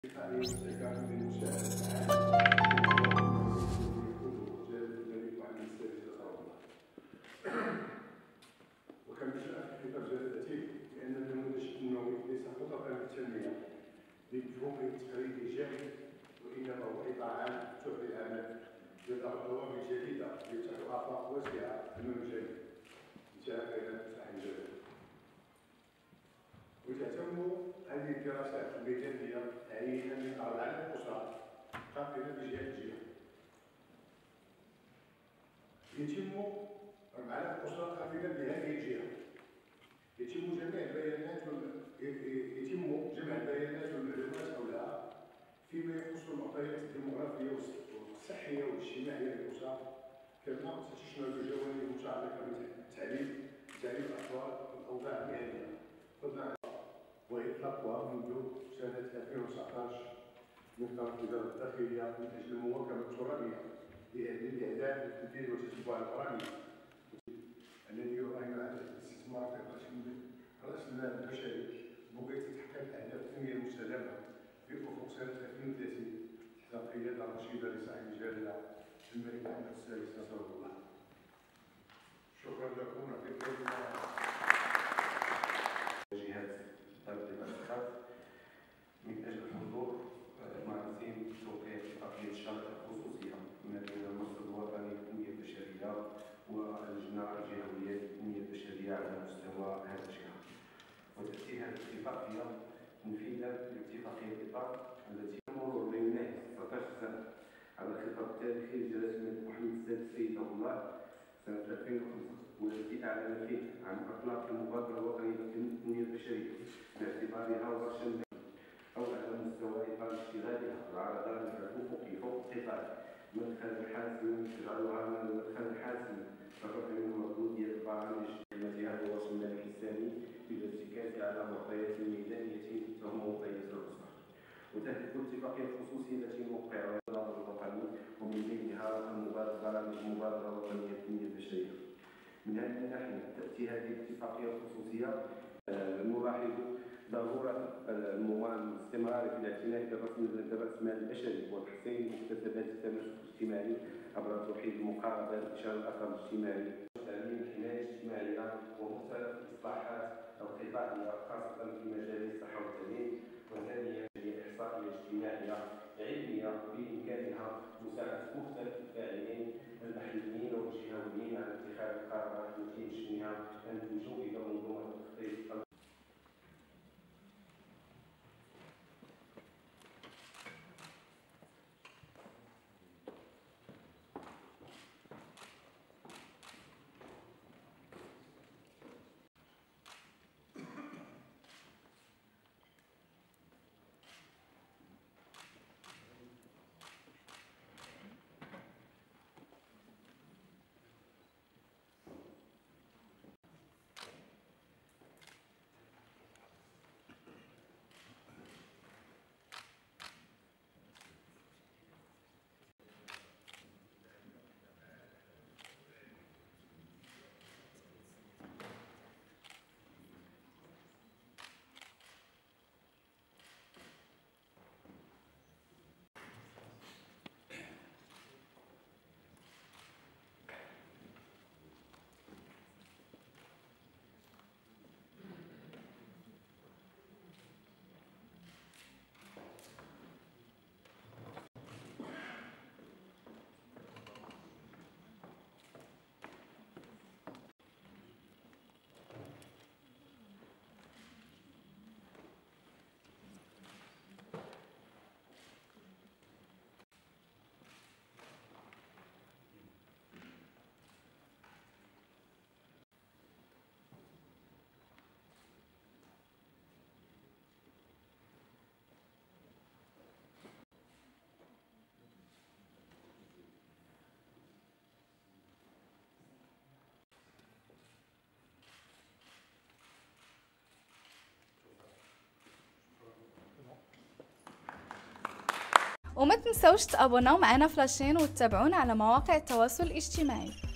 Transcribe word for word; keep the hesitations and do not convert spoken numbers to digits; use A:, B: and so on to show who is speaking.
A: وكنشرح في كتاب جلالتي بان النموذج النووي ليس خططا للتنميه بمفهوم التقريبي جاهل، وانما هو اطاعه تعطي الامل لضوابط جديده لتفتح افاق واسعه امام الجميع. انتهى كلام صاحب الجلاله. وتهتم هذه الدراسات الميدانيه تعيينا من اربعه اسر قابله بجهه الجهه. يتم أربعة أسر قابلة بهذه الجهة. يتم جميع البيانات يتم جمع البيانات والمعلومات حولها فيما يخص المعطيات الديموغرافية والصحية والاجتماعية للأسر، كما ستشمل الجوانب المتعلقة بالتعليم تعليم الأطفال والأوضاع المهنية، وإطلاقها منذ سنة ألفين وتسعطاش من طرف وزارة الداخلية من أجل المواكبة الترابية للإعداد والتدبير والتتبع القرني الذي يراهن على الاستثمار في رأس المال البشري بغية تحقيق أهداف التنمية المستدامة في أفق سنة ألفين وثلاثين تحت القيادة الرشيدة لصاحب الجلالة الملك محمد السادس نصره الله. شكرا لكم ويعطيكم الله.
B: جهات دولة الأشخاص من أجل الحضور مع تنظيم توقيع اتفاقية الشركة الخصوصية ما بين المرصد الوطني للتنمية البشرية واللجنة الجهوية للتنمية البشرية على مستوى هذه الجهة. وتأتي هذه الاتفاقية تنفيذا لاتفاقية الإطار التي تمر ما يناهز تسعطاش سنة على الخطاب التاريخي لجلالة الملك محمد السادس سيده الله سنة ألفين وخمسة، والتي أعلن فيه عن إطلاق المبادرة الوطنية للتنمية البشرية باعتبارها ورشا أو على مستوى إطار اشتغالها العرضان الأفقي فوق القطاع مدخل حاسم تجعلها من المدخل الحاسم فالرفع من المردود ديال البرامج التي هذا هو رسم الملك الثاني بالارتكاز على معطيات ميدانية تهم معطيات الأسرة. وتهدف الاتفاقية الخصوصية التي موقعها النظام الوطني ومن بينها برامج مبادرة وطنية للتنمية البشرية. من هذه الناحية تأتي هذه الاتفاقية الخصوصية نلاحظ ضرورة الاستمرار في الاعتناء بالرأسمال البشري وتحسين مكتسبات التماسك الاجتماعي عبر توحيد المقاربة لانتشار الأثر الاجتماعي وتأمين الحماية الاجتماعية ومختلف الإصلاحات القطاعية خاصة في مجال الصحة والتعليم. وثانيا هي إحصائية اجتماعية علمية بإمكانها مساعدة مختلف الفاعلين المحليين والجهويين على اتخاذ القرارات التي يجنيها أن تجوب إلى منظومة التخطيط.
C: وما تنسوش تابوناو معنا فلاشين وتتابعونا على مواقع التواصل الاجتماعي.